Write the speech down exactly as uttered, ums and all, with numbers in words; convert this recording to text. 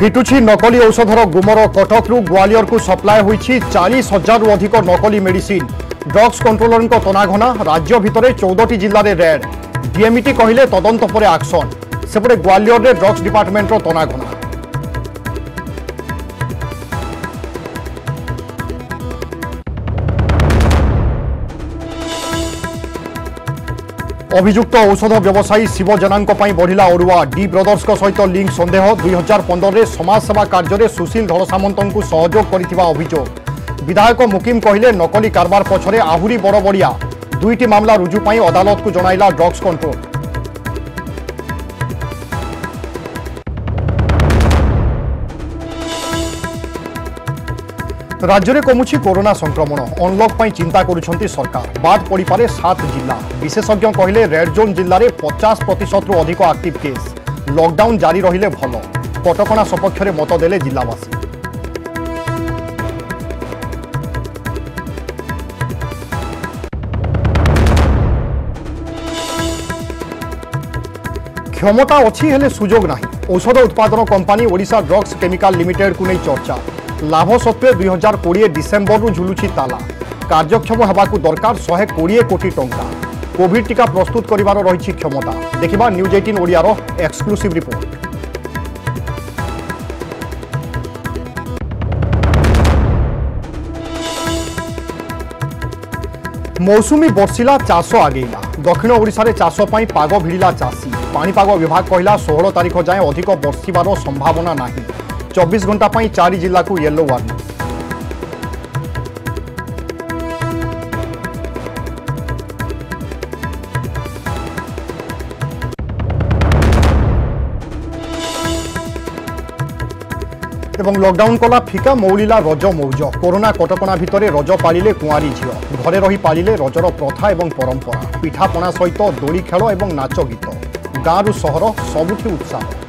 फिटुछि नकली औषधर गुमर कटकरू ग्वालियर को सप्लाय होईछि चालीस हजार रु अधिक नकली मेडिसिन। ड्रग्स कंट्रोलर तनाघना राज्य भितर चौदह टी जिले में रेड। डीएमईटी कहले तदंत पर एक्शन। सेपटे ग्वालियर में ड्रग्स डिपार्टमेंटर तनाघना। अभियुक्त औषध व्यवसायी शिव जनांक बढ़िला अड़ुआ। डी ब्रदर्स सहित लिंक संदेह। दुई हजार पंद्रह में समाजसेवा कार्य सुशील धड़ सामंत को सहयोग करथिबा अभियोग। विधायक मुकिम कहले नकली कारबार पछरे आहुरी बड़ बड़िया। दुईटी मामला रुजु पाई अदालत को जणाइला ड्रग्स कंट्रोल। राज्य में कमुछि कोरोना संक्रमण। अनलॉक पई चिंता करुछंती सरकार। बाद पड़ी पारे सात जिला। विशेषज्ञ कहले रेड जोन जिले में पचास प्रतिशत रु अधिक एक्टिव केस। लॉकडाउन जारी रहिले भल। कटकणा सपक्ष में मत देले जिलावासी। क्षमता अच्छी हेले सुजोग नहीं। औषध उत्पादन company Odisha drugs chemical limited को नहीं चर्चा। लाभ सत्वे दुई हजार कोड़े डिसेम्बर रु झुलुछि ताला। कार्यक्षम होबाकू दरकार शहे कोड़े कोटी टंका। कोविड टीका प्रस्तुत करिवार रहिछि क्षमता। देखिबा न्यूज अठारह ओडियार एक्सक्लूसिव रिपोर्ट। मौसुमी बर्षिला चाष आगेला। दक्षिण ओडिशा रे चाष पई पाग भिड़िला चाषी। पाणीपाग विभाग कहला सोलह तारीख जाए अधिक बर्षिबार संभावना नहीं। चौबीस घंटा पाई चार जिला को येलो वार्निंग। एवं लॉकडाउन कला फिका मौलिला रज मौज। कोरोना कटकणा भितर रज पालिले कुआरी झियो। घरे रही पालिले रजर प्रथा एवं परंपरा। पिठापणा सहित दोली खेल एवं नाच गीत। गाँव सहर सबुठी उत्साह।